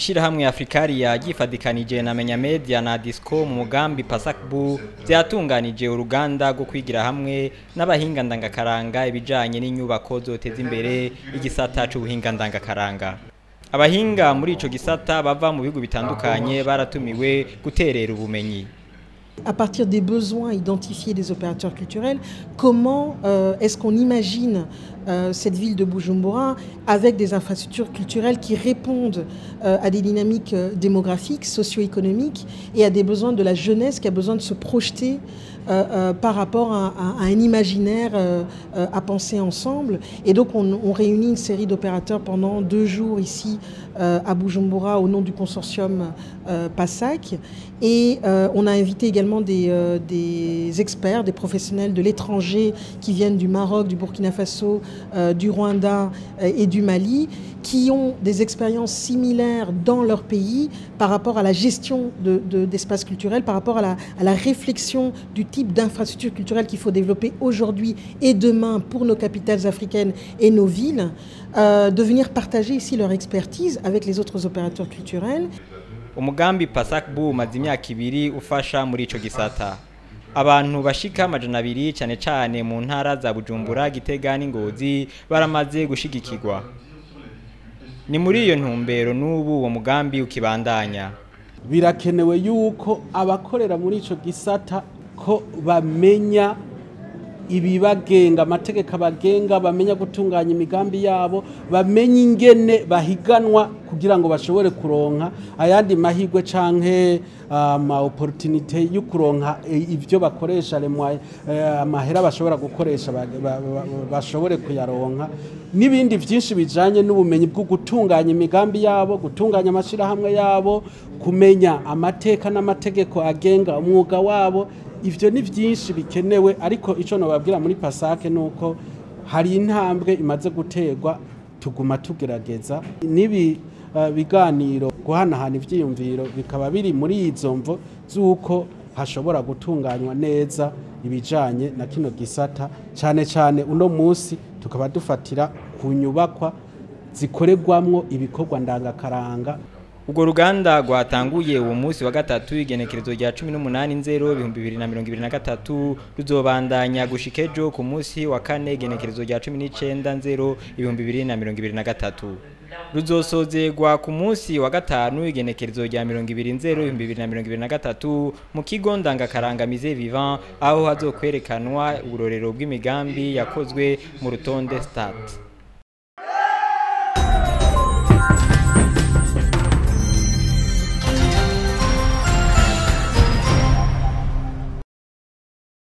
Ishirahamwe Africaria ryifadikanije na Menya Media na Disco mu mugambi Pasakbu byatunganije uruganda rwo kwigira hamwe n'abahinga ndangakaranga ibijanye n'inyubako zoteza imbere igisata c'ubuhinga ndangakaranga. Abahinga muri ico gisata bava mu bihugu bitandukanye baratumiwe guterera ubumenyi. À partir des besoins identifiés des opérateurs culturels, comment est-ce qu'on imagine cette ville de Bujumbura avec des infrastructures culturelles qui répondent à des dynamiques démographiques, socio-économiques et à des besoins de la jeunesse qui a besoin de se projeter par rapport à un imaginaire à penser ensemble. Et donc on réunit une série d'opérateurs pendant 2 jours ici à Bujumbura au nom du consortium PASAC. Et on a invité également des experts, des professionnels de l'étranger qui viennent du Maroc, du Burkina Faso, du Rwanda et du Mali, qui ont des expériences similaires dans leur pays par rapport à la gestion d'espaces culturels, par rapport à la réflexion du type d'infrastructures culturelles qu'il faut développer aujourd'hui et demain pour nos capitales africaines et nos villes, de venir partager ici leur expertise avec les autres opérateurs culturels. Umugambi Pasakbu umaze imyaka 2 ufasha muri ico gisata. Abantu bashika amajana 2 cyane cyane mu ntara za Bujumbura, Gitega n'Ingozi baramaze gushigikirwa. Ni muri iyo ntumbero n'ubu uwo mugambi ukibandanya. Birakenewe yuko abakorera muri ico gisata ko bamenya ibibagenga, amategeko abagenga, bamenya gutunganya imigambi yabo, bamenya ingene bahiganwa kugira ngo bashobore kuronka ayandi mahigwe canke opportunity yo kuronka ivyo bakoresha amahera bashobora gukoresha bashobore kuyaronka n'ibindi vyinshi bijanye n'ubumenyi bwo gutunganya imigambi yabo, gutunganya amashirahamwe yabo, kumenya amateka n'amategeko agenga umwuga wabo. Ivyo ni vyinshi bikenewe, ariko ico nobabwira muri Pasake nuko hari intambwe imaze guterwa, tuguma tugerageza nibi biganiro guhanahana ivyiyumviro bikaba biri muri izo mvo zuko hashobora gutunganywa neza ibijanye na kino gisata, cyane cyane uno munsi tukaba dufatira ku nyubakwa zikoregwamwo ibikorwa ndangakaranga. Ugo ruganda rwatanguye uwo munsi wa gatatu igenekerezo rya 18/0/2023 ruzobandanya gushikejo ku munsi wa 4 igenekerezo rya 19/0/2023. Ruzosozegwa ku munsi wa gatanu igenekerezo rya 20/0/2023 mu kigo ndangakaranga Musée Vivant, aho hazokwerekanwa urorero bw'imigambi yakozwe mu rutonde Stade.